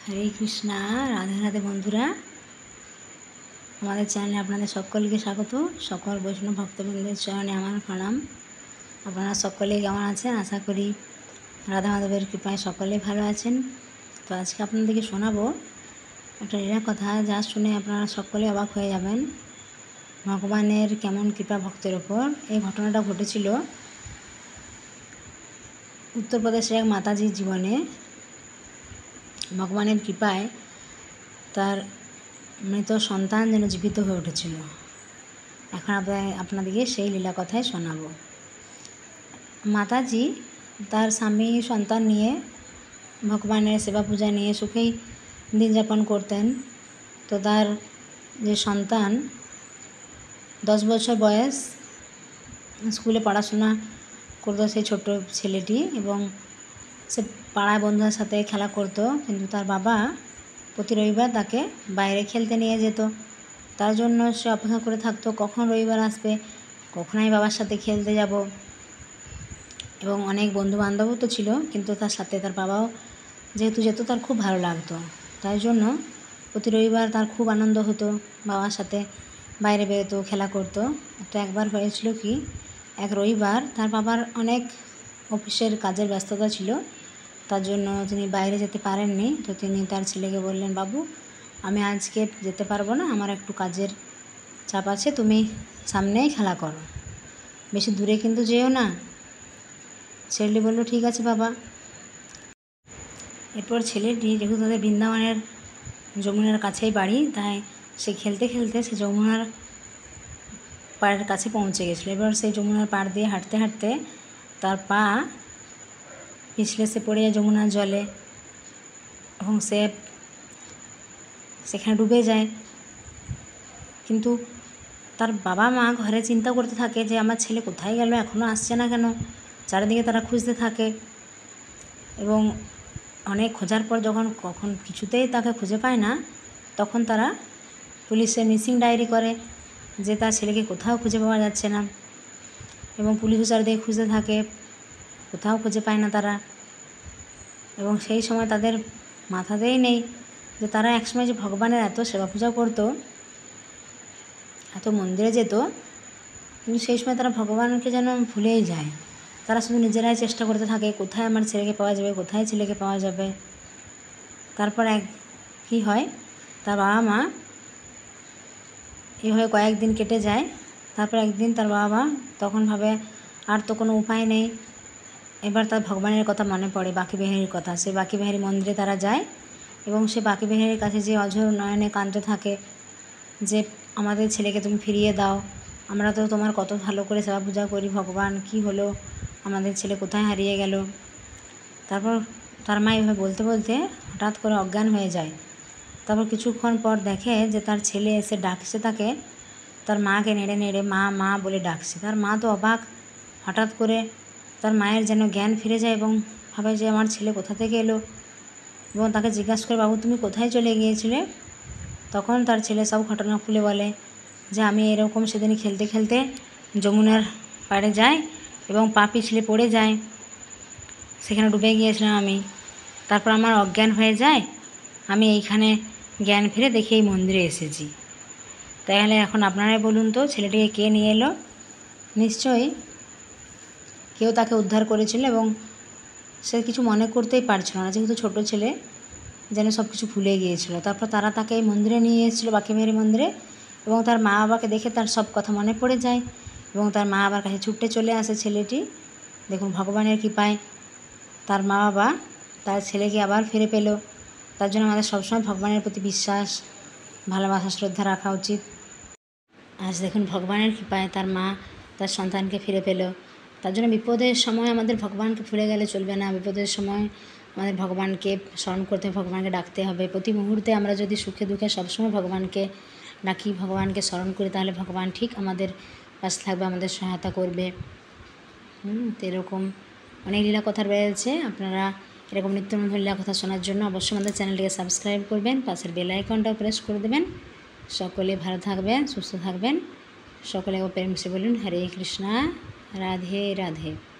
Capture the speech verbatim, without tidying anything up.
হরে কৃষ্ণা। রাধে রাধে বন্ধুরা, আমাদের চ্যানেলে আপনাদের সকলকে স্বাগত। সকল বৈষ্ণব ভক্তবৃন্দের চরণে আমার প্রণাম। আপনারা সকলেই কেমন আছেন? আশা করি রাধা মাধবের কৃপায় সকলেই ভালো আছেন। তো আজকে আপনাদেরকে শোনাবো একটা লীলা কথা, যা শুনে আপনারা সকলেই অবাক হয়ে যাবেন। ভগবানের কেমন কৃপা ভক্তের ওপর। এই ঘটনাটা ঘটেছিল উত্তরপ্রদেশের এক মাতাজির জীবনে। ভগবানের কৃপায় তার মৃত সন্তান যেন জীবিত হয়ে উঠেছিল। এখন আপনাদেরকে সেই লীলা কথাই শোনাবো। মাতাজি তার স্বামী সন্তান নিয়ে ভগবানের সেবা পূজা নিয়ে সুখেই দিন যাপন করতেন। তো তার যে সন্তান দশ বছর বয়স, স্কুলে পড়াশোনা করতো সেই ছোট্ট ছেলেটি, এবং সে পাড়ায় বন্ধুদের সাথে খেলা করতো। কিন্তু তার বাবা প্রতি রবিবার তাকে বাইরে খেলতে নিয়ে যেত। তার জন্য সে অপেক্ষা করে থাকতো কখন রবিবার আসবে, কখন আমি বাবার সাথে খেলতে যাব। এবং অনেক বন্ধু বান্ধবও তো ছিল, কিন্তু তার সাথে তার বাবাও যেহেতু যেত, তার খুব ভালো লাগতো। তাই জন্য প্রতি রবিবার তার খুব আনন্দ হতো, বাবার সাথে বাইরে বেরোতো, খেলা করতো। তো একবার হয়েছিল কি, এক রবিবার তার বাবার অনেক অফিসের কাজের ব্যস্ততা ছিল, তার জন্য তিনি বাইরে যেতে পারেননি। তো তিনি তার ছেলেকে বললেন, বাবু আমি আজকে যেতে পারবো না, আমার একটু কাজের চাপ আছে, তুমি সামনেই খেলা করো, বেশি দূরে কিন্তু যেও না। ছেলেটি বলল, ঠিক আছে বাবা। এরপর ছেলেটি যেহেতু তাদের বৃন্দাবনের যমুনার কাছেই বাড়ি, তাই সে খেলতে খেলতে সে যমুনার পাড়ের কাছে পৌঁছে গেছিলো। এবার সেই যমুনার পাড় দিয়ে হাঁটতে হাঁটতে তার পা পিছলে সে পড়ে যায় যমুনার জলে, এবং সে সেখানে ডুবে যায়। কিন্তু তার বাবা মা ঘরে চিন্তা করতে থাকে যে আমার ছেলে কোথায় গেল, এখনও আসছে না কেন। চারিদিকে তারা খুঁজতে থাকে, এবং অনেক খোঁজার পর যখন কখন কিছুতেই তাকে খুঁজে পায় না, তখন তারা পুলিশে মিসিং ডায়েরি করে যে তার ছেলেকে কোথাও খুঁজে পাওয়া যাচ্ছে না। এবং পুলিশও চারিদিকে খুঁজতে থাকে, কোথাও খুঁজে পায় না তারা। এবং সেই সময় তাদের মাথাতেই নেই যে তারা একসময় যে ভগবানের এত সেবা পূজা করতো, এত মন্দিরে যেত, কিন্তু সেই সময় তারা ভগবানকে যেন ভুলেই যায়। তারা শুধু নিজেরাই চেষ্টা করতে থাকে কোথায় আমার ছেলেকে পাওয়া যাবে, কোথায় ছেলেকে পাওয়া যাবে। তারপর এক কী হয়, তার বাবা মা এইভাবে কয়েকদিন কেটে যায়। তারপর একদিন তার বাবা তখন ভাবে আর তো কোনো উপায় নেই। এবার তার ভগবানের কথা মনে পড়ে, বাঁকি বিহারীর কথা। সে বাঁকি বিহারী মন্দিরে তারা যায়, এবং সে বাঁকি বিহারীর কাছে যে অঝোর নয়নে কাঁদতে থাকে যে আমাদের ছেলেকে তুমি ফিরিয়ে দাও, আমরা তো তোমার কত ভালো করে সেবা পূজা করি, ভগবান কি হলো, আমাদের ছেলে কোথায় হারিয়ে গেল। তারপর তার মা এভাবে বলতে বলতে হঠাৎ করে অজ্ঞান হয়ে যায়। তারপর কিছুক্ষণ পর দেখে যে তার ছেলে এসে ডাকছে তাকে, তার মাকে নেড়ে নেড়ে মা মা বলে ডাকছে। তার মা তো অবাক, হঠাৎ করে তার মায়ের যেন জ্ঞান ফিরে যায়, এবং ভাবে যে আমার ছেলে কোথা থেকে এলো। এবং তাকে জিজ্ঞাসা করে, বাবু তুমি কোথায় চলে গিয়েছিলে? তখন তার ছেলে সব ঘটনা খুলে বলে যে আমি এরকম সেদিন খেলতে খেলতে যমুনার পাড়ে যাই, এবং পা পিছলে পড়ে যায়, সেখানে ডুবে গিয়েছিলাম আমি। তারপর আমার অজ্ঞান হয়ে যায়, আমি এইখানে জ্ঞান ফিরে দেখে এই মন্দিরে এসেছি। তাহলে এখন আপনারাই বলুন তো, ছেলেটিকে কে নিয়ে এলো? নিশ্চয়ই কেউ তাকে উদ্ধার করেছিল, এবং সে কিছু মনে করতেই পারছিল না, যেহেতু ছোট ছেলে, যেন সব কিছু ভুলে গিয়েছিল। তারপর তারা তাকে এই মন্দিরে নিয়ে এসেছিলো, বাঁকি বিহারী মন্দিরে, এবং তার মা বাবাকে দেখে তার সব কথা মনে পড়ে যায়, এবং তার মা বাবার কাছে ছুটে চলে আসে ছেলেটি। দেখুন ভগবানের কৃপায় তার মা বাবা তার ছেলেকে আবার ফিরে পেল। তার জন্য আমাদের সবসময় ভগবানের প্রতি বিশ্বাস, ভালোবাসা, শ্রদ্ধা রাখা উচিত। আজ দেখুন ভগবানের কৃপায় তার মা তার সন্তানকে ফিরে পেল। তার জন্য বিপদের সময় আমাদের ভগবানকে ভুলে গেলে চলবে না। বিপদের সময় আমাদের ভগবানকে স্মরণ করতে, ভগবানকে ডাকতে হবে। প্রতি মুহূর্তে আমরা যদি সুখে দুঃখে সবসময় ভগবানকে ডাকি, ভগবানকে স্মরণ করি, তাহলে ভগবান ঠিক আমাদের পাশে থাকবে, আমাদের সহায়তা করবে। হুম তো এরকম অনেক লীলা কথা রয়েছে। আপনারা এরকম নিত্য নতুন লীলা কথা শোনার জন্য অবশ্যই আমাদের চ্যানেলটিকে সাবস্ক্রাইব করবেন, পাশের বেল আইকনটাও প্রেস করে দেবেন। সকলে ভালো থাকবেন, সুস্থ থাকবেন। সকলে প্রেম সে বলুন হরে কৃষ্ণা, রাধে রাধে।